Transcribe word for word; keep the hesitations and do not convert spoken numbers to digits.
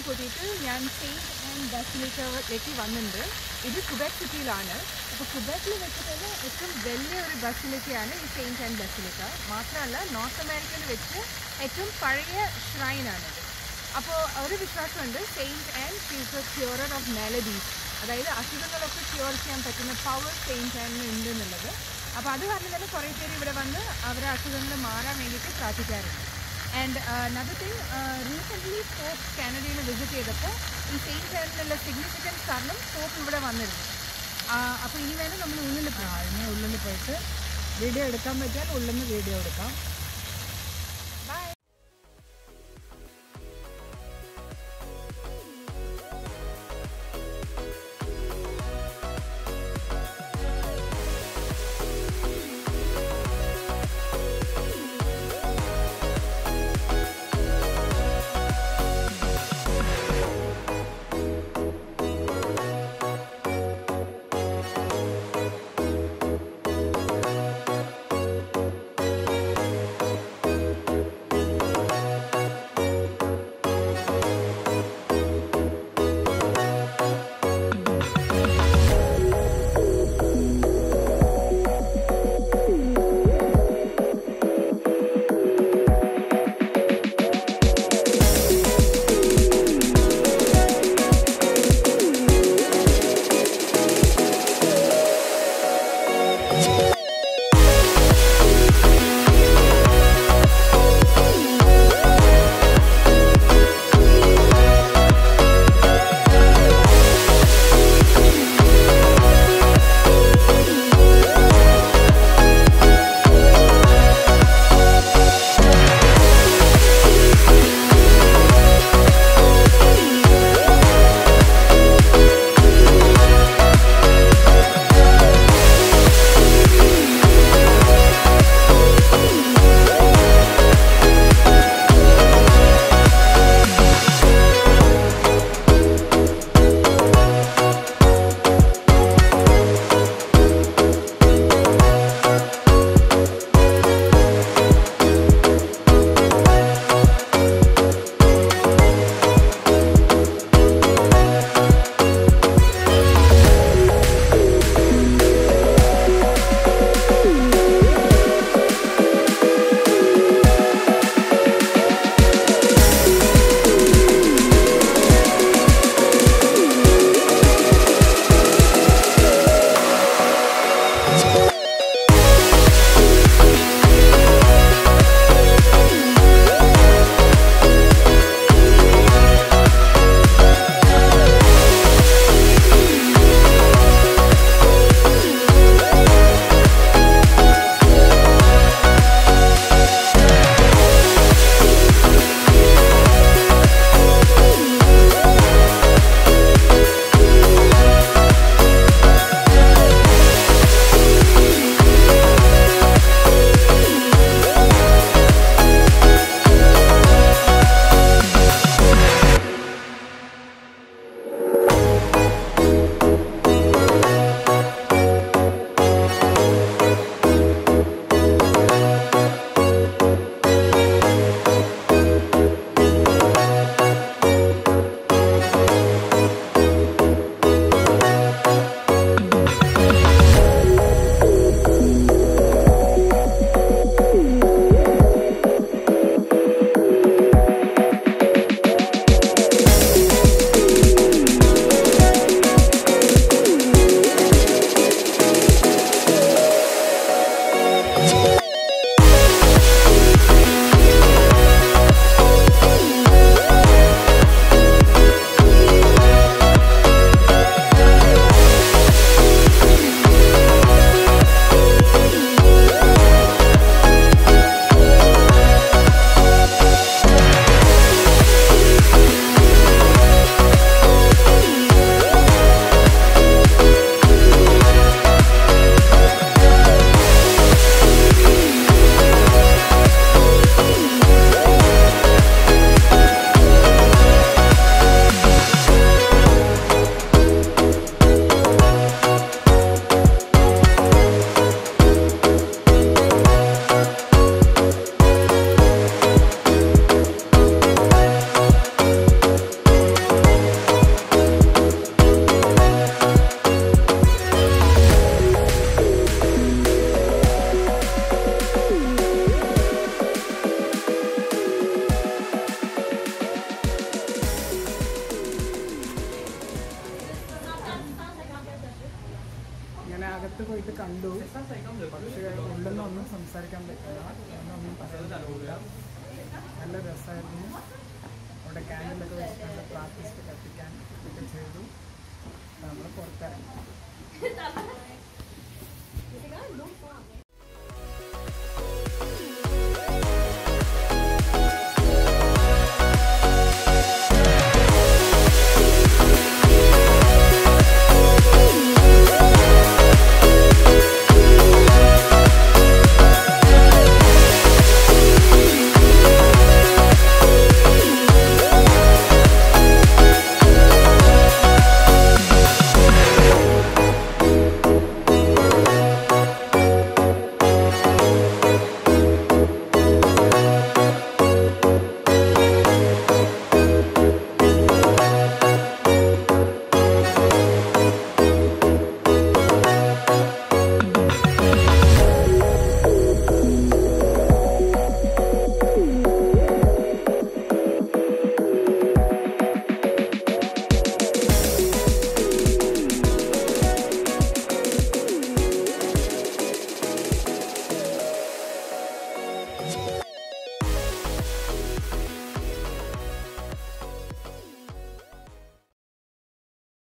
കൂട്ടിയിട്ട് ഞാൻ saint and ബസിലിക്കയിലേക്ക് വന്നിട്ടുണ്ട്. ഇത് ക്യുബെക് സിറ്റിയിലാണ്. അപ്പോൾ ക്യുബെക്കിൽ വെച്ചിട്ട് തന്നെ ഏറ്റവും വലിയൊരു ബസിലിക്കയാണ് ഈ സെയിൻറ്റ് ആൻഡ് ബസിലിക്ക. മാത്രമല്ല നോർത്ത് അമേരിക്കയിൽ വെച്ച് ഏറ്റവും പഴയ ഷ്രൈനാണിത്. അപ്പോൾ ഒരു വിശ്വാസമുണ്ട്, saint Anne she's a curer of maladies, അതായത് അസുഖങ്ങളൊക്കെ ക്യൂർ ചെയ്യാൻ പറ്റുന്ന പവർ സെയിൻറ്റ് ആൻഡിന് ഉണ്ട് എന്നുള്ളത്. അപ്പോൾ അത് കാരണം തന്നെ കുറേ പേര് ഇവിടെ വന്ന് അവരുടെ അസുഖങ്ങൾ മാറാൻ വേണ്ടിയിട്ട് പ്രാർത്ഥിക്കാറുണ്ട്. And another thing, recently pope കാനഡയിൽ വിസിറ്റ് ചെയ്തപ്പോൾ ഈ സെയിൻറ്റ് ആൻഡിനുള്ള സിഗ്നിഫിക്കൻസ് കാരണം പോപ്പ് ഇവിടെ വന്നിരുന്നു. അപ്പോൾ ഇനി വേണം നമ്മൾ ഉള്ളിൽ പോകാം. ഇനി ഉള്ളിൽ പോയിട്ട് വീഡിയോ എടുക്കാൻ പറ്റിയാൽ ഉള്ളിൽ നിന്ന് വീഡിയോ എടുക്കാം. ബൈ. അങ്ങനെ അകത്ത് പോയിട്ട് കണ്ടു. പക്ഷേ ഉള്ളൊന്നും ഒന്നും സംസാരിക്കാൻ പറ്റില്ല, ഒന്നും പറയാനില്ല. നല്ല രസമായിരുന്നു. അവിടെ ക്യാൻഡിലൊക്കെ വെച്ചിട്ടുണ്ട്, പ്രാർത്ഥിച്ചിട്ട് കത്തിക്കാൻ ഒക്കെ ചെയ്തു. നമ്മൾ പുറത്തിറങ്ങി.